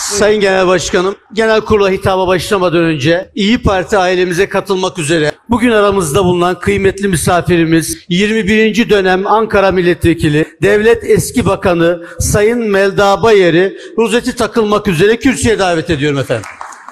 Sayın Genel Başkanım, Genel Kurula hitaba başlamadan önce İyi Parti ailemize katılmak üzere bugün aramızda bulunan kıymetli misafirimiz 21. dönem Ankara Milletvekili, Devlet Eski Bakanı Sayın Melda Bayer'i rozeti takılmak üzere kürsüye davet ediyorum efendim.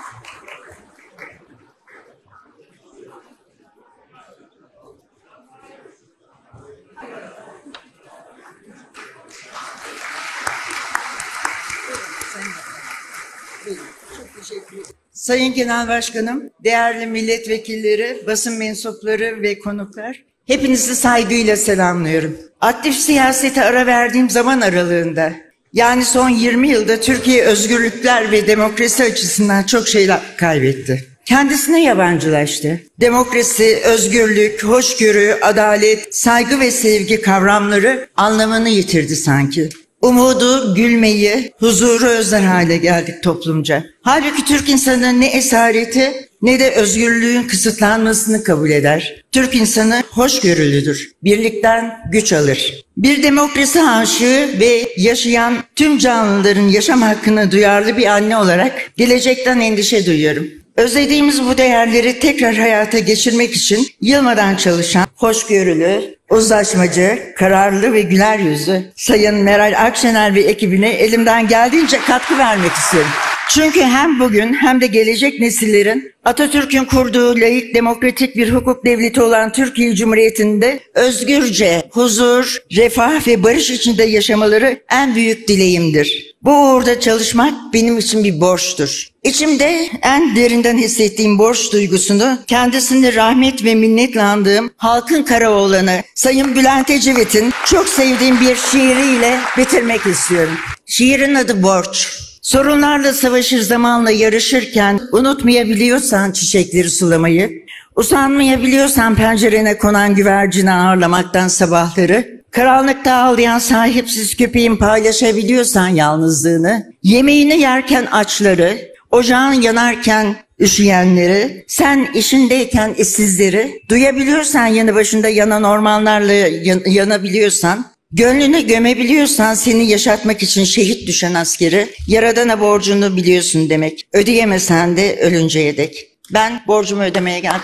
Sayın Genel Başkanım, değerli milletvekilleri, basın mensupları ve konuklar, hepinizi saygıyla selamlıyorum. Aktif siyasete ara verdiğim zaman aralığında, yani son 20 yılda Türkiye özgürlükler ve demokrasi açısından çok şeyler kaybetti. Kendisine yabancılaştı. Demokrasi, özgürlük, hoşgörü, adalet, saygı ve sevgi kavramları anlamını yitirdi sanki. Umudu, gülmeyi, huzuru özler hale geldik toplumca. Halbuki Türk insanı ne esareti ne de özgürlüğün kısıtlanmasını kabul eder. Türk insanı hoşgörülüdür. Birlikten güç alır. Bir demokrasi aşığı ve yaşayan tüm canlıların yaşam hakkına duyarlı bir anne olarak gelecekten endişe duyuyorum. Özlediğimiz bu değerleri tekrar hayata geçirmek için yılmadan çalışan, hoşgörülü, uzlaşmacı, kararlı ve güler yüzlü Sayın Meral Akşener ve ekibine elimden geldiğince katkı vermek istiyorum. Çünkü hem bugün hem de gelecek nesillerin Atatürk'ün kurduğu laik demokratik bir hukuk devleti olan Türkiye Cumhuriyeti'nde özgürce, huzur, refah ve barış içinde yaşamaları en büyük dileğimdir. Bu uğurda çalışmak benim için bir borçtur. İçimde en derinden hissettiğim borç duygusunu kendisini rahmet ve minnetle andığım halkın Karaoğlanı Sayın Bülent Ecevit'in çok sevdiğim bir şiiriyle bitirmek istiyorum. Şiirin adı Borç. Sorunlarla savaşır zamanla yarışırken unutmayabiliyorsan çiçekleri sulamayı, usanmayabiliyorsan pencerene konan güvercini ağırlamaktan sabahları, karanlıkta ağlayan sahipsiz köpeğin paylaşabiliyorsan yalnızlığını, yemeğini yerken açları, ocağın yanarken üşüyenleri, sen işindeyken işsizleri, duyabiliyorsan yanı başında yanan ormanlarla yanabiliyorsan, gönlünü gömebiliyorsan seni yaşatmak için şehit düşen askeri, Yaradan'a borcunu biliyorsun demek. Ödeyemesen de ölünceye dek. Ben borcumu ödemeye geldim.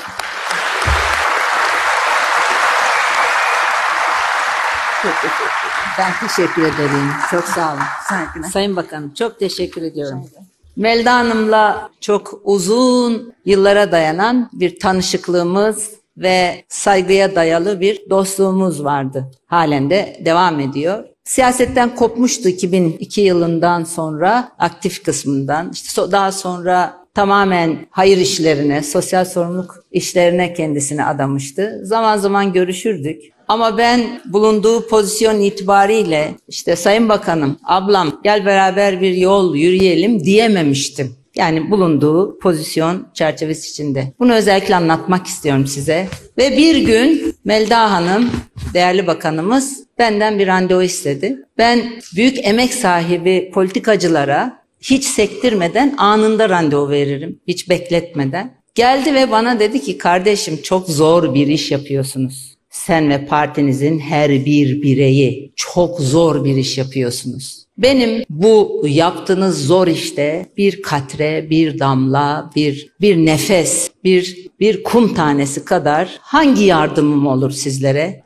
Ben teşekkür ederim. Çok sağ olun. Saygılar. Sayın Bakanım çok teşekkür ediyorum. Melda Hanım'la çok uzun yıllara dayanan bir tanışıklığımız ve saygıya dayalı bir dostluğumuz vardı. Halen de devam ediyor. Siyasetten kopmuştu 2002 yılından sonra aktif kısmından. İşte daha sonra tamamen hayır işlerine, sosyal sorumluluk işlerine kendisini adamıştı. Zaman zaman görüşürdük. Ama ben bulunduğu pozisyon itibariyle işte Sayın Bakanım, ablam gel beraber bir yol yürüyelim diyememiştim. Yani bulunduğu pozisyon çerçevesi içinde. Bunu özellikle anlatmak istiyorum size. Ve bir gün Melda Hanım, değerli bakanımız benden bir randevu istedi. Ben büyük emek sahibi politikacılara hiç sektirmeden anında randevu veririm. Hiç bekletmeden. Geldi ve bana dedi ki kardeşim çok zor bir iş yapıyorsunuz. Sen ve partinizin her bir bireyi çok zor bir iş yapıyorsunuz. Benim bu yaptığınız zor işte bir katre, bir damla, bir nefes, bir kum tanesi kadar hangi yardımım olur sizlere?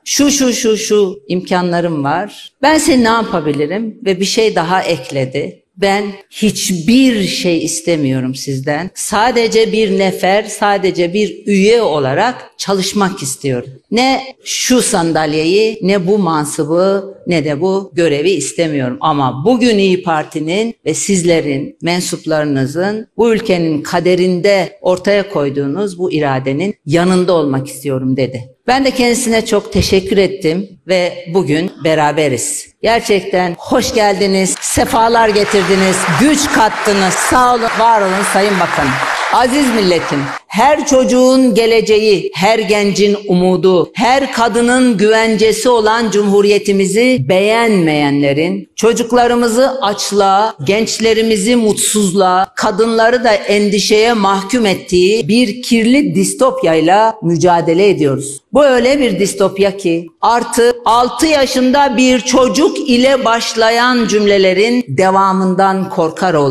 Şu imkanlarım var. Ben size ne yapabilirim? Ve bir şey daha ekledi. Ben hiçbir şey istemiyorum sizden. Sadece bir nefer, sadece bir üye olarak çalışmak istiyorum. Ne şu sandalyeyi, ne bu mansıbı, ne de bu görevi istemiyorum. Ama bugün İyi Parti'nin ve sizlerin, mensuplarınızın bu ülkenin kaderinde ortaya koyduğunuz bu iradenin yanında olmak istiyorum dedi. Ben de kendisine çok teşekkür ettim ve bugün beraberiz. Gerçekten hoş geldiniz, sefalar getirdiniz, güç kattınız. Sağ olun, var olun Sayın Bakanım. Aziz milletim, her çocuğun geleceği, her gencin umudu, her kadının güvencesi olan Cumhuriyetimizi beğenmeyenlerin, çocuklarımızı açlığa, gençlerimizi mutsuzluğa, kadınları da endişeye mahkum ettiği bir kirli distopyayla mücadele ediyoruz. Bu öyle bir distopya ki artık 6 yaşında bir çocuk ile başlayan cümlelerin devamından korkar olduk.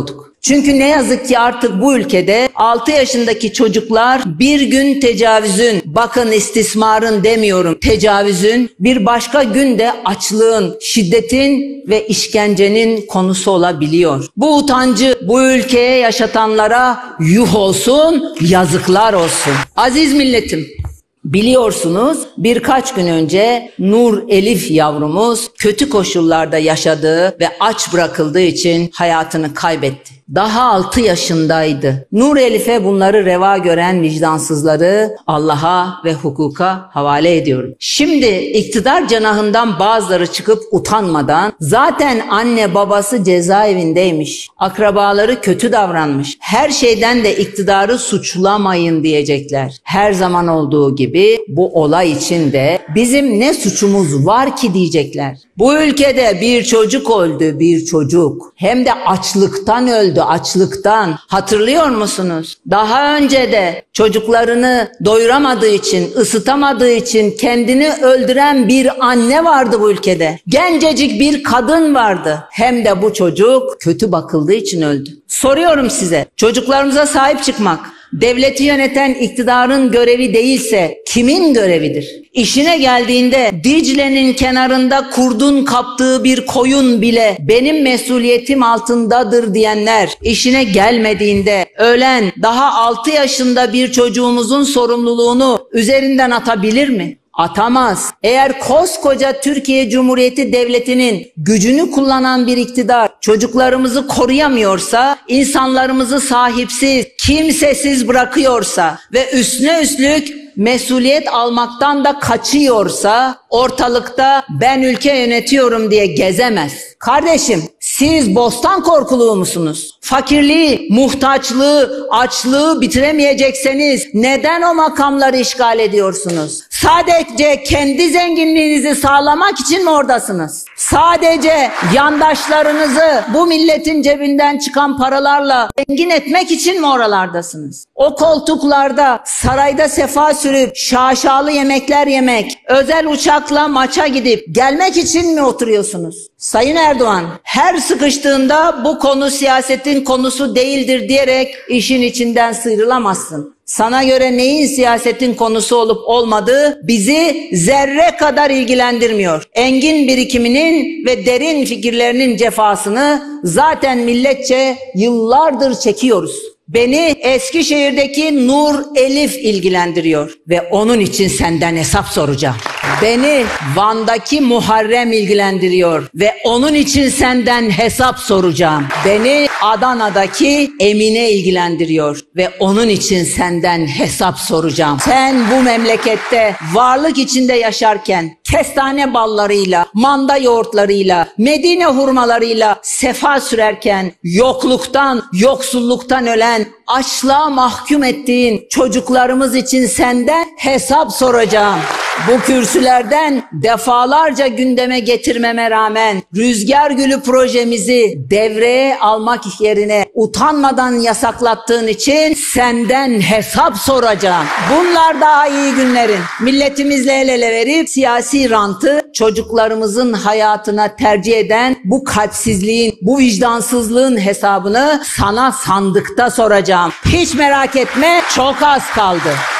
Çünkü ne yazık ki artık bu ülkede 6 yaşındaki çocuklar bir gün tecavüzün, bakın istismarın demiyorum, tecavüzün, bir başka günde açlığın, şiddetin ve işkencenin konusu olabiliyor. Bu utancı bu ülkeye yaşatanlara yuh olsun, yazıklar olsun. Aziz milletim, biliyorsunuz birkaç gün önce Nur Elif yavrumuz kötü koşullarda yaşadığı ve aç bırakıldığı için hayatını kaybetti. Daha 6 yaşındaydı. Nur Elif'e bunları reva gören vicdansızları Allah'a ve hukuka havale ediyorum. Şimdi iktidar cenahından bazıları çıkıp utanmadan zaten anne babası cezaevindeymiş, akrabaları kötü davranmış, her şeyden de iktidarı suçlamayın diyecekler. Her zaman olduğu gibi bu olay için de bizim ne suçumuz var ki diyecekler. Bu ülkede bir çocuk öldü, bir çocuk. Hem de açlıktan öldü, açlıktan. Hatırlıyor musunuz? Daha önce de çocuklarını doyuramadığı için, ısıtamadığı için kendini öldüren bir anne vardı bu ülkede. Gencecik bir kadın vardı. Hem de bu çocuk kötü bakıldığı için öldü. Soruyorum size, çocuklarımıza sahip çıkmak devleti yöneten iktidarın görevi değilse kimin görevidir? İşine geldiğinde Dicle'nin kenarında kurdun kaptığı bir koyun bile benim mesuliyetim altındadır diyenler, işine gelmediğinde ölen daha 6 yaşında bir çocuğumuzun sorumluluğunu üzerinden atabilir mi? Atamaz. Eğer koskoca Türkiye Cumhuriyeti Devleti'nin gücünü kullanan bir iktidar çocuklarımızı koruyamıyorsa, insanlarımızı sahipsiz, kimsesiz bırakıyorsa ve üstüne üstlük mesuliyet almaktan da kaçıyorsa ortalıkta ben ülke yönetiyorum diye gezemez. Kardeşim, siz bostan korkuluğu musunuz? Fakirliği, muhtaçlığı, açlığı bitiremeyecekseniz neden o makamları işgal ediyorsunuz? Sadece kendi zenginliğinizi sağlamak için mi oradasınız? Sadece yandaşlarınızı bu milletin cebinden çıkan paralarla zengin etmek için mi oralardasınız? O koltuklarda sarayda sefa sürüp şaşalı yemekler yemek, özel uçakla maça gidip gelmek için mi oturuyorsunuz? Sayın Erdoğan, her sıkıştığında bu konu siyasetin konusu değildir diyerek işin içinden sıyrılamazsın. Sana göre neyin siyasetin konusu olup olmadığı bizi zerre kadar ilgilendirmiyor. Engin birikiminin ve derin fikirlerinin cefasını zaten milletçe yıllardır çekiyoruz. Beni Eskişehir'deki Nur Elif ilgilendiriyor ve onun için senden hesap soracağım. Beni Van'daki Muharrem ilgilendiriyor ve onun için senden hesap soracağım. Beni Adana'daki Emine ilgilendiriyor ve onun için senden hesap soracağım. Sen bu memlekette varlık içinde yaşarken kestane ballarıyla, manda yoğurtlarıyla, Medine hurmalarıyla sefa sürerken yokluktan, yoksulluktan ölen, açlığa mahkum ettiğin çocuklarımız için senden hesap soracağım. Bu kürsülerden defalarca gündeme getirmeme rağmen Rüzgar Gülü projemizi devreye almak yerine utanmadan yasaklattığın için senden hesap soracağım. Bunlar daha iyi günlerin. Milletimizle el ele verip siyasi rantı çocuklarımızın hayatına tercih eden bu kalpsizliğin, bu vicdansızlığın hesabını sana sandıkta soracağım. Hiç merak etme, çok az kaldı.